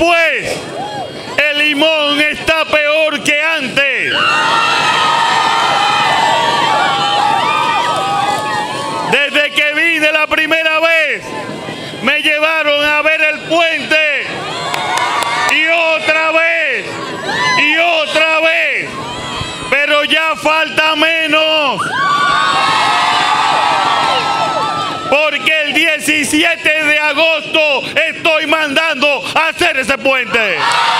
después el Limón está peor que antes. Desde que vine la primera vez, me llevaron a ver el puente y otra vez, pero ya falta menos. Porque el 17 de agosto estoy mandando a hacer ese puente.